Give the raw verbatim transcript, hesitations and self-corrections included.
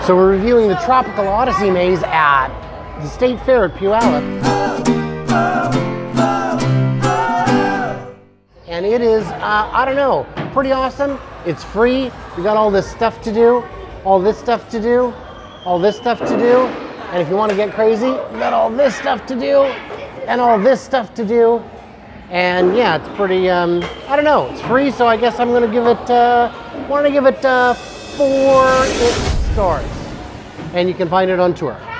So we're reviewing the Tropical Odyssey maze at the State Fair at Puyallup. And it is, uh, I don't know, pretty awesome. It's free. We got all this stuff to do, all this stuff to do, all this stuff to do. And if you want to get crazy, we got all this stuff to do and all this stuff to do. And yeah, it's pretty, um, I don't know, it's free, so I guess I'm going to give it, uh, want to give it uh, four-ish stars. And you can find it on tour.